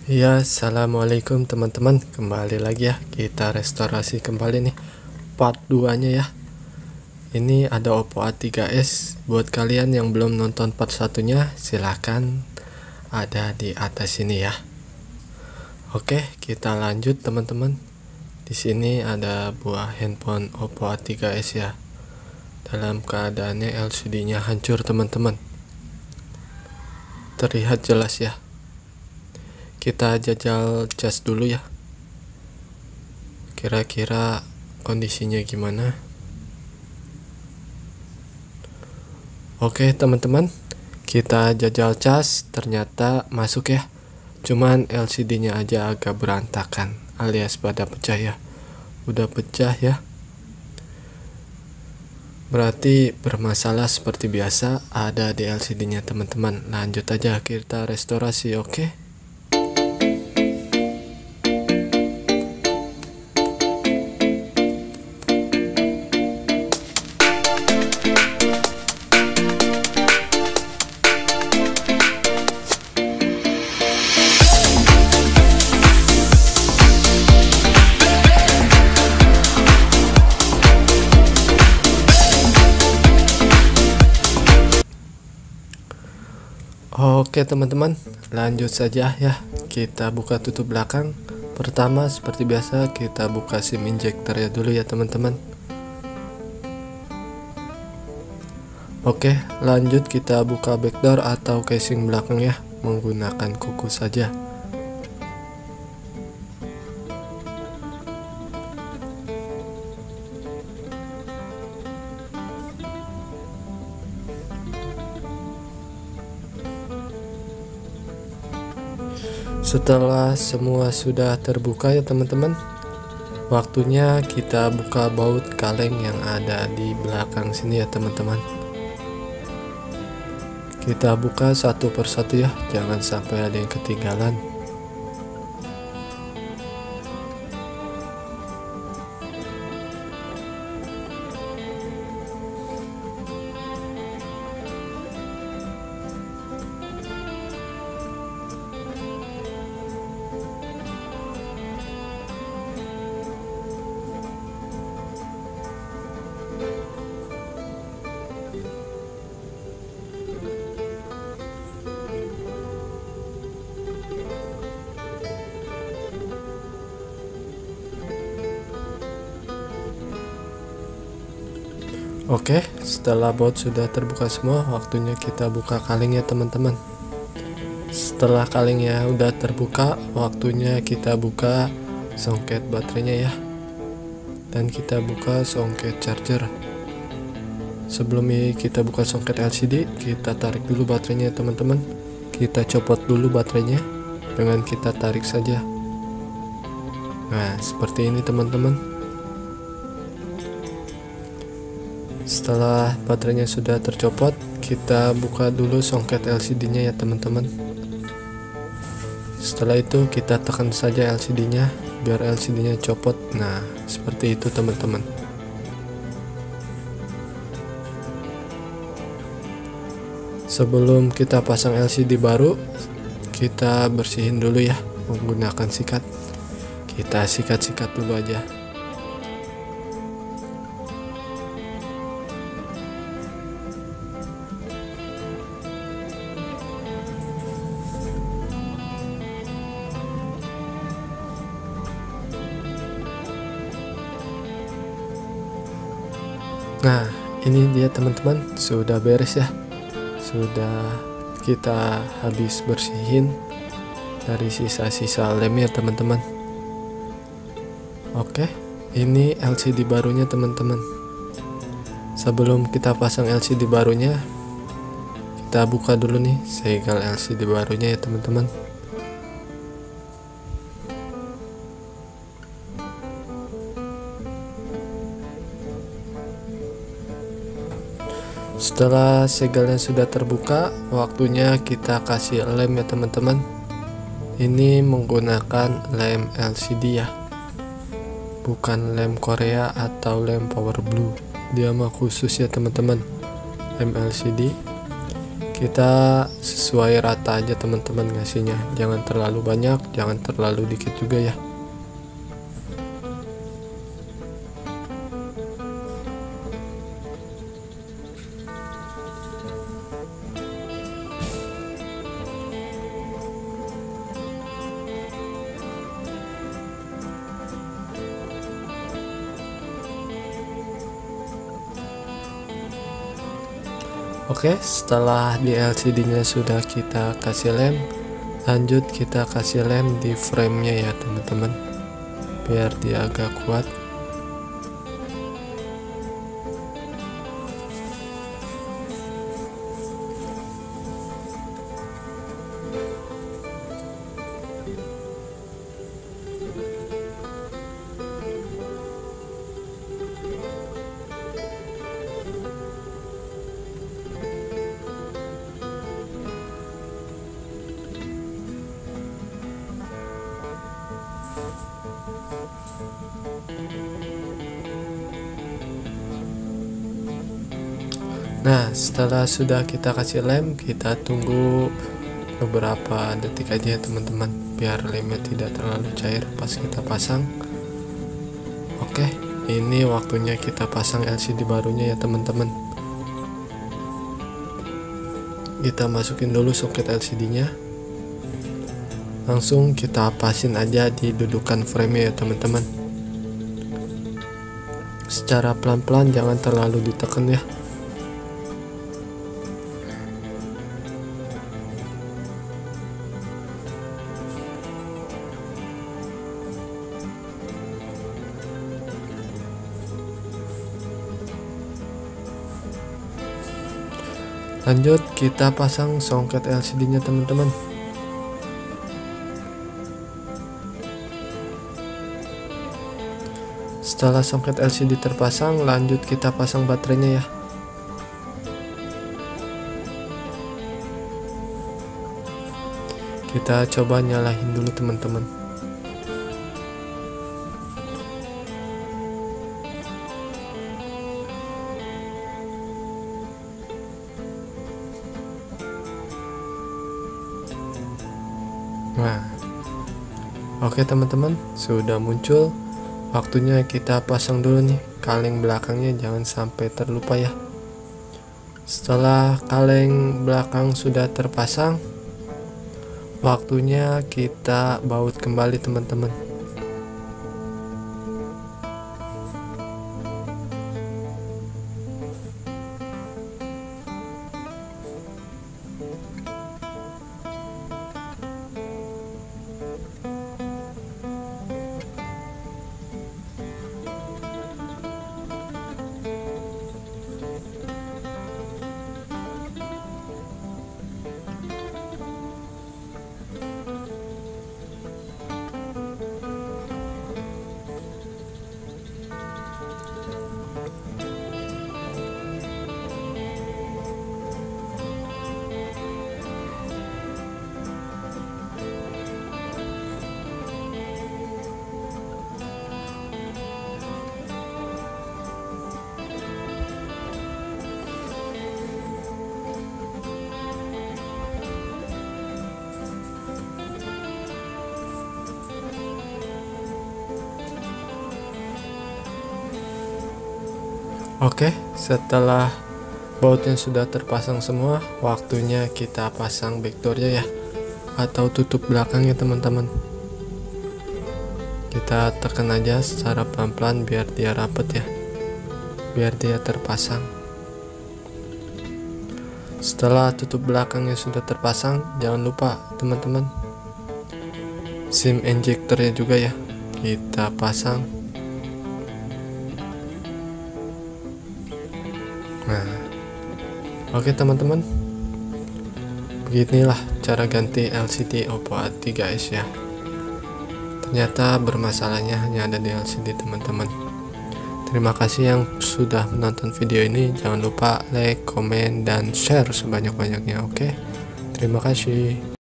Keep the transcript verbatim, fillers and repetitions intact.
Ya, assalamualaikum teman-teman. Kembali lagi ya, kita restorasi kembali nih part dua nya ya. Ini ada Oppo A tiga S. Buat kalian yang belum nonton part satunya, silahkan ada di atas sini ya. Oke, kita lanjut teman-teman. Di sini ada buah handphone Oppo A tiga S ya. Dalam keadaannya L C D-nya hancur teman-teman. Terlihat jelas ya. Kita jajal cas dulu ya. Kira-kira kondisinya gimana? Oke teman-teman, kita jajal cas, ternyata masuk ya. Cuman L C D-nya aja agak berantakan, alias pada pecah ya. Udah pecah ya. Berarti bermasalah seperti biasa, ada di L C D-nya teman-teman. Lanjut aja kita restorasi, oke? Oke teman-teman, lanjut saja ya. Kita buka tutup belakang. Pertama seperti biasa kita buka SIM injector ya dulu ya teman-teman. Oke, lanjut kita buka backdoor atau casing belakang ya, menggunakan kuku saja. Setelah semua sudah terbuka ya teman-teman, waktunya kita buka baut kaleng yang ada di belakang sini ya teman-teman. Kita buka satu persatu ya, jangan sampai ada yang ketinggalan. Oke, setelah baut sudah terbuka semua, waktunya kita buka kaleng ya teman-teman. Setelah kalengnya udah terbuka, waktunya kita buka songket baterainya ya. Dan kita buka songket charger. Sebelum kita buka songket L C D, kita tarik dulu baterainya teman-teman. Kita copot dulu baterainya dengan kita tarik saja. Nah, seperti ini teman-teman. Setelah baterainya sudah tercopot, kita buka dulu songket L C D-nya ya teman-teman. Setelah itu kita tekan saja L C D-nya biar L C D-nya copot. Nah, seperti itu teman-teman. Sebelum kita pasang L C D baru, kita bersihin dulu ya menggunakan sikat. Kita sikat-sikat dulu aja. Nah, ini dia teman-teman, sudah beres ya. Sudah kita habis bersihin dari sisa-sisa lemnya teman-teman. Oke, ini L C D barunya teman-teman. Sebelum kita pasang L C D barunya, kita buka dulu nih segel L C D barunya ya teman-teman. Setelah segelnya sudah terbuka, waktunya kita kasih lem ya teman-teman. Ini menggunakan lem L C D ya, bukan lem Korea atau lem Power Blue. Dia mah khusus ya teman-teman, lem L C D. Kita sesuai rata aja teman-teman ngasihnya, jangan terlalu banyak, jangan terlalu dikit juga ya. Oke, setelah di L C D-nya sudah kita kasih lem, lanjut kita kasih lem di frame-nya ya teman-teman, biar dia agak kuat. Nah, setelah sudah kita kasih lem, kita tunggu beberapa detik aja ya teman-teman, biar lemnya tidak terlalu cair pas kita pasang. Oke, ini waktunya kita pasang L C D barunya ya teman-teman. Kita masukin dulu soket L C D-nya, langsung kita pasin aja di dudukan frame-nya ya teman-teman. Secara pelan-pelan, jangan terlalu ditekan ya. Lanjut kita pasang soket L C D-nya teman-teman. Setelah soket L C D terpasang, lanjut kita pasang baterainya ya. Kita coba nyalain dulu teman-teman. Nah, oke teman-teman, sudah muncul. Waktunya kita pasang dulu nih kaleng belakangnya, jangan sampai terlupa ya. Setelah kaleng belakang sudah terpasang, waktunya kita baut kembali teman-teman. Oke, setelah bautnya sudah terpasang semua, waktunya kita pasang backdoornya ya, atau tutup belakangnya teman-teman. Kita tekan aja secara pelan-pelan biar dia rapet ya, biar dia terpasang. Setelah tutup belakangnya sudah terpasang, jangan lupa teman-teman, SIM injektornya juga ya kita pasang. Nah, oke teman-teman, beginilah cara ganti L C D Oppo A tiga s ya. Ternyata bermasalahnya hanya ada di L C D teman-teman. Terima kasih yang sudah menonton video ini. Jangan lupa like, komen, dan share sebanyak-banyaknya. Oke, terima kasih.